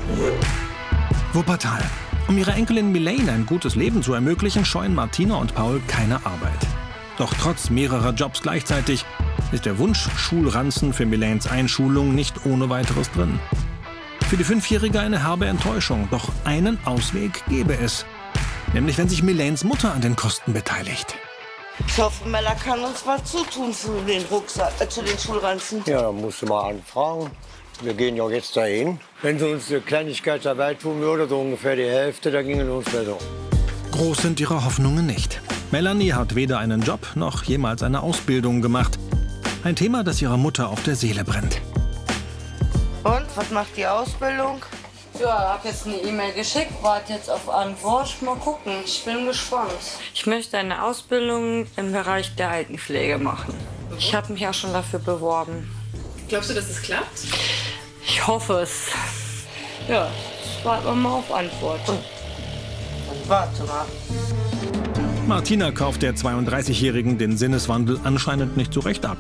Wuppertal. Um ihrer Enkelin Milene ein gutes Leben zu ermöglichen, scheuen Martina und Paul keine Arbeit. Doch trotz mehrerer Jobs gleichzeitig ist der Wunsch Schulranzen für Milenes Einschulung nicht ohne weiteres drin. Für die Fünfjährige eine herbe Enttäuschung, doch einen Ausweg gäbe es. Nämlich wenn sich Milenes Mutter an den Kosten beteiligt. Ich hoffe, Mella kann uns was zutun zu den zu den Schulranzen. Ja, da musst du mal anfragen. Wir gehen ja jetzt dahin. Wenn sie uns eine Kleinigkeit dabei tun würde, so ungefähr die Hälfte, da gingen uns besser. Groß sind ihre Hoffnungen nicht. Melanie hat weder einen Job noch jemals eine Ausbildung gemacht. Ein Thema, das ihrer Mutter auf der Seele brennt. Und, was macht die Ausbildung? Ja, hab jetzt eine E-Mail geschickt, warte jetzt auf Antwort. Mal gucken, ich bin gespannt. Ich möchte eine Ausbildung im Bereich der Altenpflege machen. Ich habe mich auch schon dafür beworben. Glaubst du, dass es klappt? Ich hoffe es. Ja, warten wir mal auf Antwort. Warte mal. Martina kauft der 32-Jährigen den Sinneswandel anscheinend nicht so recht ab.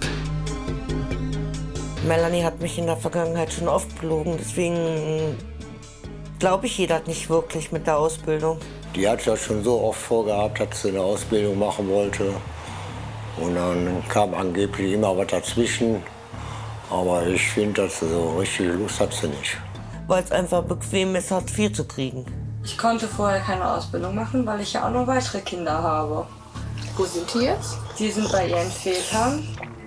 Melanie hat mich in der Vergangenheit schon oft belogen, deswegen glaube ich, jeder hat nicht wirklich mit der Ausbildung. Die hat ja schon so oft vorgehabt, dass sie eine Ausbildung machen wollte. Und dann kam angeblich immer was dazwischen. Aber ich finde, dass sie so richtig Lust hat sie nicht. Weil es einfach bequem ist, Hartz IV zu kriegen. Ich konnte vorher keine Ausbildung machen, weil ich ja auch noch weitere Kinder habe. Wo sind die jetzt? Die sind bei ihren Vätern.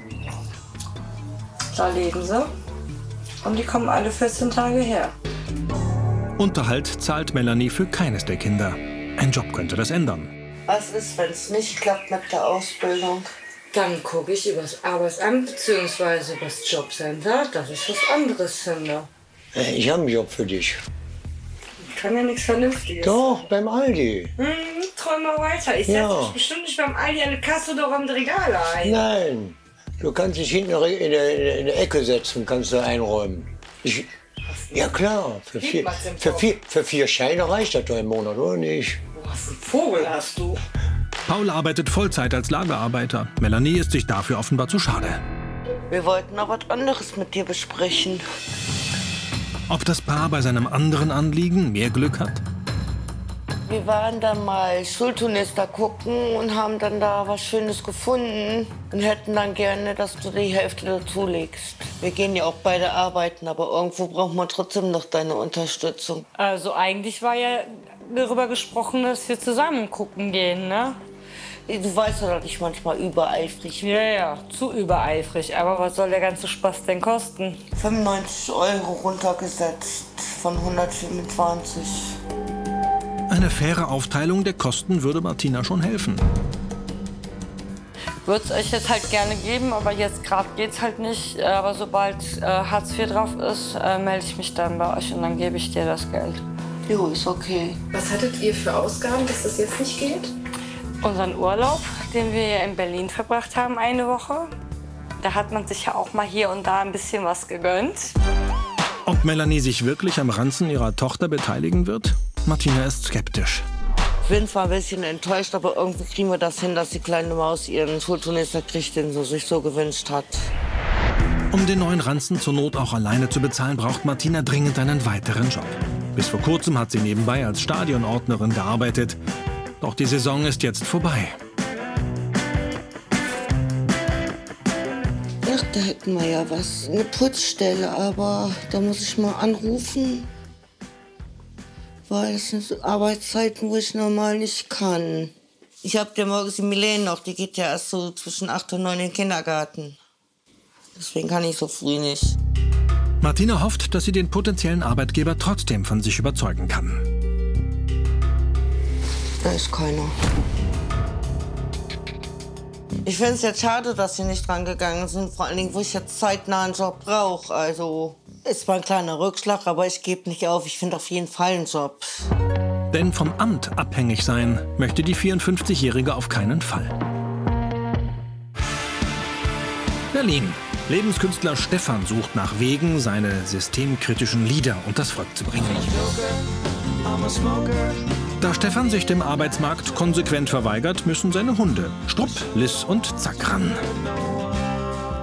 Da leben sie. Und die kommen alle 14 Tage her. Unterhalt zahlt Melanie für keines der Kinder. Ein Job könnte das ändern. Was ist, wenn es nicht klappt mit der Ausbildung? Dann gucke ich übers Arbeitsamt bzw. übers Jobcenter, dass ich was anderes finde. Ich habe einen Job für dich. Ich kann ja nichts Vernünftiges. Doch, beim Aldi. Träum mal weiter. Ich setze mich bestimmt nicht beim Aldi an der Kasse oder am Regal ein. Nein, du kannst dich hinten in der Ecke setzen, kannst du einräumen. Ja klar, für 4 Scheine reicht das doch im Monat, oder nicht? Was ein Vogel hast du? Paul arbeitet Vollzeit als Lagerarbeiter. Melanie ist sich dafür offenbar zu schade. Wir wollten noch was anderes mit dir besprechen. Ob das Paar bei seinem anderen Anliegen mehr Glück hat? Wir waren da mal Schulturnister gucken und haben dann da was Schönes gefunden und hätten dann gerne, dass du die Hälfte dazulegst. Wir gehen ja auch beide arbeiten, aber irgendwo braucht man trotzdem noch deine Unterstützung. Also eigentlich war ja darüber gesprochen, dass wir zusammen gucken gehen, ne? Du weißt ja, dass ich manchmal übereifrig bin. Ja, zu übereifrig. Aber was soll der ganze Spaß denn kosten? 95 € runtergesetzt von 125. Eine faire Aufteilung der Kosten würde Martina schon helfen. Würde es euch jetzt halt gerne geben, aber jetzt gerade geht's halt nicht. Aber sobald Hartz IV drauf ist, melde ich mich dann bei euch und dann gebe ich dir das Geld. Jo, ist okay. Was hattet ihr für Ausgaben, dass das jetzt nicht geht? Unseren Urlaub, den wir ja in Berlin verbracht haben, eine Woche. Da hat man sich ja auch mal hier und da ein bisschen was gegönnt. Ob Melanie sich wirklich am Ranzen ihrer Tochter beteiligen wird? Martina ist skeptisch. Ich bin zwar ein bisschen enttäuscht, aber irgendwie kriegen wir das hin, dass die kleine Maus ihren Schulturnister kriegt, den sie sich so gewünscht hat. Um den neuen Ranzen zur Not auch alleine zu bezahlen, braucht Martina dringend einen weiteren Job. Bis vor kurzem hat sie nebenbei als Stadionordnerin gearbeitet. Doch die Saison ist jetzt vorbei. Ach, da hätten wir ja was. Eine Putzstelle, aber da muss ich mal anrufen. Weil es sind Arbeitszeiten, wo ich normal nicht kann. Ich habe ja morgens die Milene noch, die geht ja erst so zwischen 8 und 9 in den Kindergarten. Deswegen kann ich so früh nicht. Martina hofft, dass sie den potenziellen Arbeitgeber trotzdem von sich überzeugen kann. Da ist keiner. Ich finde es jetzt schade, dass sie nicht dran gegangen sind. Vor allen Dingen, wo ich jetzt zeitnah einen Job brauche. Also, ist zwar ein kleiner Rückschlag, aber ich gebe nicht auf. Ich finde auf jeden Fall einen Job. Denn vom Amt abhängig sein möchte die 54-Jährige auf keinen Fall. Berlin. Lebenskünstler Stefan sucht nach Wegen, seine systemkritischen Lieder unters Volk zu bringen. Da Stefan sich dem Arbeitsmarkt konsequent verweigert, müssen seine Hunde Strupp, Liss und Zack ran.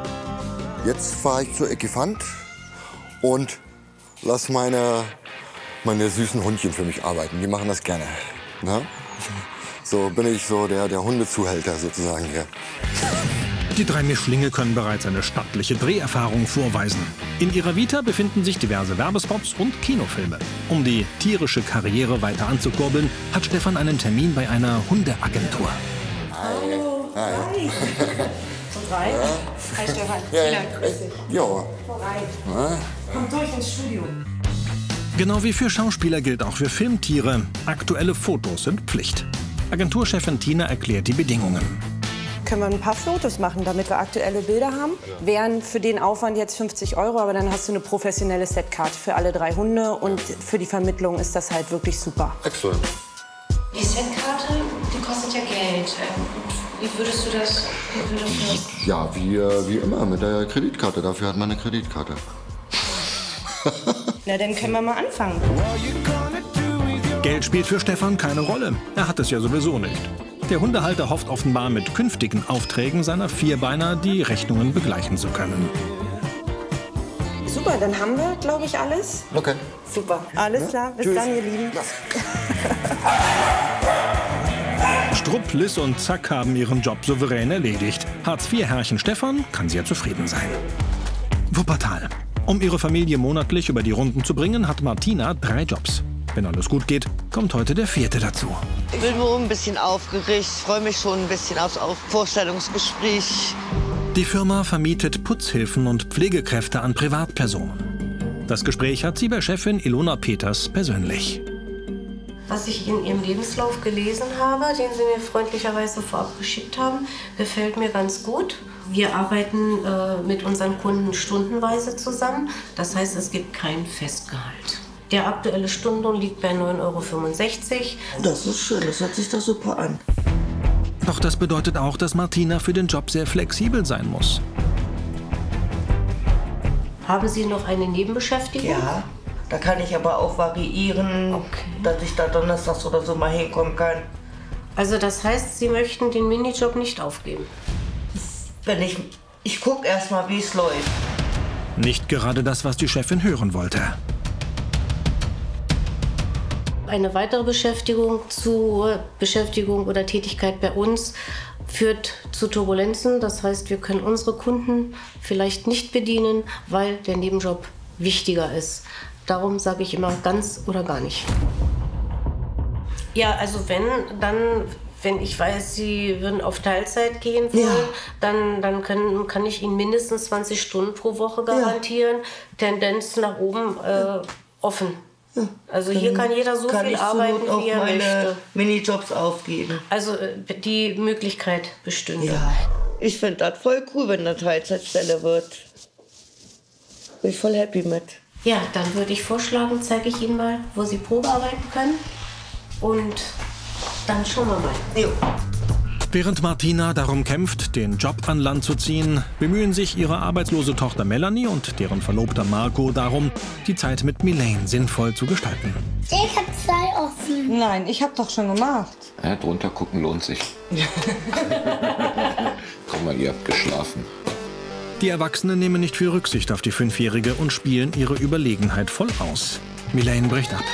Jetzt fahre ich zur Ekifant und lasse meine meine süßen Hundchen für mich arbeiten. Die machen das gerne. Ne? So bin ich so der Hundezuhälter sozusagen hier. Die drei Mischlinge können bereits eine stattliche Dreherfahrung vorweisen. In ihrer Vita befinden sich diverse Werbespots und Kinofilme. Um die tierische Karriere weiter anzukurbeln, hat Stefan einen Termin bei einer Hundeagentur. Hallo. Hi. Kommt rein. Ja. Hi Stefan. Ja. Grüß dich. Jo. Komm rein. Kommt durch ins Studio. Genau wie für Schauspieler gilt auch für Filmtiere. Aktuelle Fotos sind Pflicht. Agenturchefin Tina erklärt die Bedingungen. Können wir ein paar Fotos machen, damit wir aktuelle Bilder haben. Wären für den Aufwand jetzt 50 €, aber dann hast du eine professionelle Setkarte für alle 3 Hunde. Und für die Vermittlung ist das halt wirklich super. Excellent. Die Setkarte, die kostet ja Geld. Wie würdest du das? Ja, wie immer mit der Kreditkarte. Dafür hat man eine Kreditkarte. Na, dann können wir mal anfangen. Geld spielt für Stefan keine Rolle. Er hat es ja sowieso nicht. Der Hundehalter hofft offenbar mit künftigen Aufträgen seiner Vierbeiner die Rechnungen begleichen zu können. Super, dann haben wir, glaube ich, alles. Okay. Super. Alles klar. Bis dann, ihr Lieben. Strupp, Liss und Zack haben ihren Job souverän erledigt. Hartz-IV-Herrchen Stefan kann sehr zufrieden sein. Wuppertal. Um ihre Familie monatlich über die Runden zu bringen, hat Martina 3 Jobs. Wenn alles gut geht, kommt heute der 4. dazu. Ich bin nur ein bisschen aufgeregt, freue mich schon ein bisschen aufs Vorstellungsgespräch. Die Firma vermietet Putzhilfen und Pflegekräfte an Privatpersonen. Das Gespräch hat sie bei Chefin Ilona Peters persönlich. Was ich in Ihrem Lebenslauf gelesen habe, den Sie mir freundlicherweise vorab geschickt haben, gefällt mir ganz gut. Wir arbeiten mit unseren Kunden stundenweise zusammen. Das heißt, es gibt kein Festgehalt. Der aktuelle Stundenlohn liegt bei 9,65 €. Das ist schön, das hört sich doch super an. Doch das bedeutet auch, dass Martina für den Job sehr flexibel sein muss. Haben Sie noch eine Nebenbeschäftigung? Ja, da kann ich aber auch variieren, dass ich da donnerstags oder so mal hinkommen kann. Also das heißt, Sie möchten den Minijob nicht aufgeben? Wenn ich gucke erst mal, wie es läuft. Nicht gerade das, was die Chefin hören wollte. Eine weitere Beschäftigung oder Tätigkeit bei uns führt zu Turbulenzen. Das heißt, wir können unsere Kunden vielleicht nicht bedienen, weil der Nebenjob wichtiger ist. Darum sage ich immer ganz oder gar nicht. Ja, also wenn ich weiß, Sie würden auf Teilzeit gehen wollen, ja, dann kann ich Ihnen mindestens 20 Stunden pro Woche garantieren. Ja. Tendenz nach oben offen. Ja. Also hier kann jeder so viel arbeiten, wie er möchte. Minijobs aufgeben. Also die Möglichkeit bestünde. Ja. Ich finde das voll cool, wenn eine Teilzeitstelle wird. Bin ich voll happy mit. Ja, dann würde ich vorschlagen, zeige ich Ihnen mal, wo Sie Probe arbeiten können. Und dann schauen wir mal. Jo. Während Martina darum kämpft, den Job an Land zu ziehen, bemühen sich ihre arbeitslose Tochter Melanie und deren Verlobter Marco darum, die Zeit mit Milane sinnvoll zu gestalten. Ich habe 2 offen. Nein, ich habe doch schon gemacht. Ja, drunter gucken lohnt sich. Komm mal, ihr habt geschlafen. Die Erwachsenen nehmen nicht viel Rücksicht auf die 5-Jährige und spielen ihre Überlegenheit voll aus. Milane bricht ab.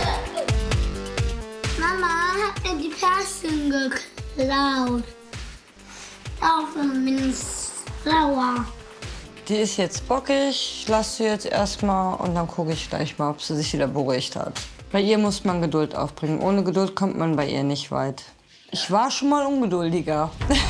Mama hat mir die Perschen geklaut. Auch mindestens sauer. Die ist jetzt bockig, ich lasse sie jetzt erstmal und dann gucke ich gleich mal, ob sie sich wieder beruhigt hat. Bei ihr muss man Geduld aufbringen. Ohne Geduld kommt man bei ihr nicht weit. Ich war schon mal ungeduldiger.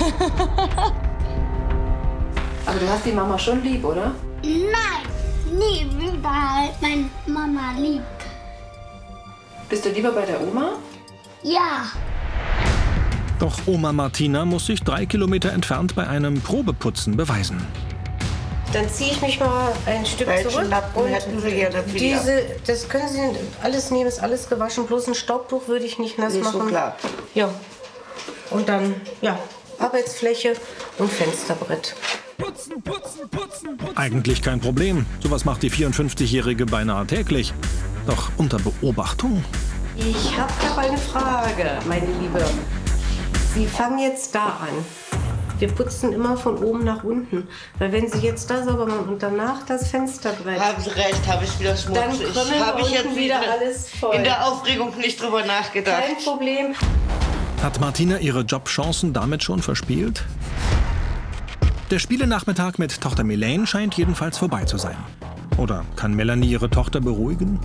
Aber du hast die Mama schon lieb, oder? Nein, nie überall meine Mama liebt. Bist du lieber bei der Oma? Ja. Doch Oma Martina muss sich 3 Kilometer entfernt bei einem Probeputzen beweisen. Dann ziehe ich mich mal ein Stück zurück. Lappen hätten Sie gerne das können Sie alles nehmen, ist alles gewaschen. Bloß ein Staubtuch würde ich nicht nass machen. So klar. Ja. Und dann, ja, Arbeitsfläche und Fensterbrett. Putzen, putzen, putzen, putzen. Eigentlich kein Problem. Sowas macht die 54-Jährige beinahe täglich. Doch unter Beobachtung? Ich habe noch eine Frage, meine Liebe. Sie fangen jetzt da an. Wir putzen immer von oben nach unten. Weil wenn Sie jetzt da sauber machen und danach das Fensterbrett... Haben Sie recht, habe ich wieder schmutzig. Dann krümmeln wir unten wieder alles voll. In der Aufregung nicht drüber nachgedacht. Kein Problem. Hat Martina ihre Jobchancen damit schon verspielt? Der Spielenachmittag mit Tochter Milane scheint jedenfalls vorbei zu sein. Oder kann Melanie ihre Tochter beruhigen?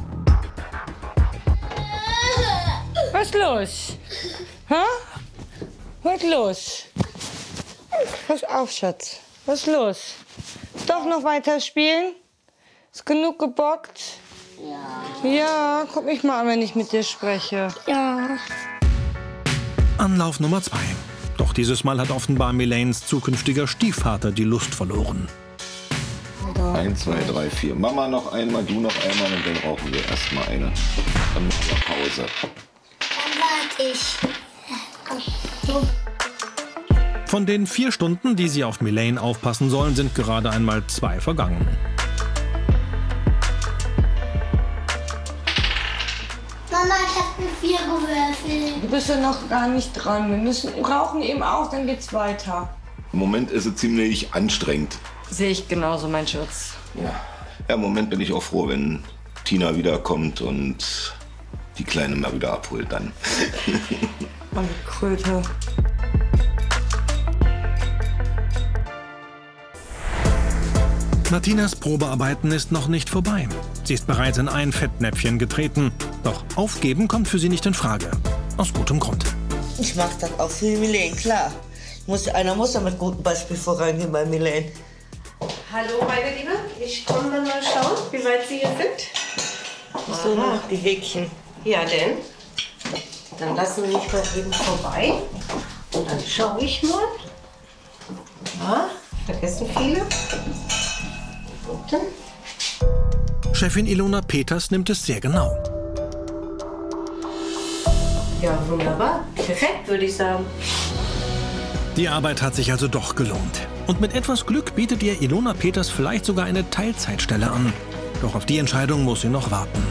Was ist los? Hä? Was ist los? Pass auf, Schatz. Was ist los? Doch noch weiter spielen? Ist genug gebockt? Ja. Ja, guck mich mal an, wenn ich mit dir spreche. Ja. Anlauf Nummer 2. Doch dieses Mal hat offenbar Milanes zukünftiger Stiefvater die Lust verloren. 1, 2, 3, 4. Mama noch einmal, du noch einmal und dann rauchen wir erstmal eine. Dann machen wir Pause. Dann warte ich. So. Von den 4 Stunden, die sie auf Milane aufpassen sollen, sind gerade einmal 2 vergangen. Mama, ich habe eine 4 gewürfelt. Du bist ja noch gar nicht dran. Wir rauchen eben auch, dann geht's weiter. Im Moment ist es ziemlich anstrengend. Sehe ich genauso, mein Schatz. Ja. Im Moment bin ich auch froh, wenn Tina wiederkommt und die Kleine mal wieder abholt dann. Meine Kröte. Martinas Probearbeiten ist noch nicht vorbei. Sie ist bereits in ein Fettnäpfchen getreten. Doch aufgeben kommt für sie nicht in Frage. Aus gutem Grund. Ich mach das auch für Milane, klar. Einer muss ja mit gutem Beispiel vorangehen bei Milane. Hallo, meine Liebe. Ich komme dann mal schauen, wie weit Sie hier sind. So noch die Häkchen. Ja, denn. Dann lassen Sie mich mal eben vorbei. Und dann schaue ich mal. Ja, vergessen viele. Guten. Chefin Ilona Peters nimmt es sehr genau. Ja, wunderbar. Perfekt, würde ich sagen. Die Arbeit hat sich also doch gelohnt. Und mit etwas Glück bietet ihr Ilona Peters vielleicht sogar eine Teilzeitstelle an. Doch auf die Entscheidung muss sie noch warten.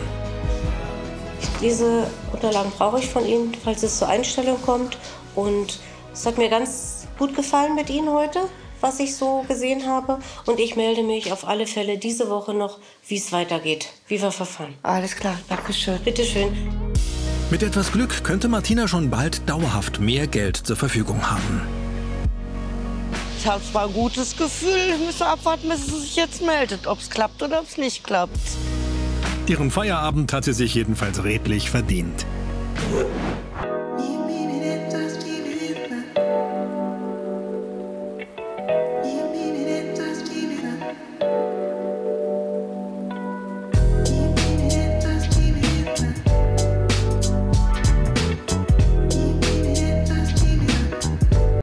Diese Unterlagen brauche ich von Ihnen, falls es zur Einstellung kommt. Und es hat mir ganz gut gefallen mit Ihnen heute, was ich so gesehen habe. Und ich melde mich auf alle Fälle diese Woche noch, wie es weitergeht, wie wir verfahren. Alles klar, danke schön. Bitte schön. Mit etwas Glück könnte Martina schon bald dauerhaft mehr Geld zur Verfügung haben. Ich habe zwar ein gutes Gefühl, ich muss abwarten, bis sie sich jetzt meldet, ob es klappt oder ob es nicht klappt. Ihren Feierabend hat sie sich jedenfalls redlich verdient.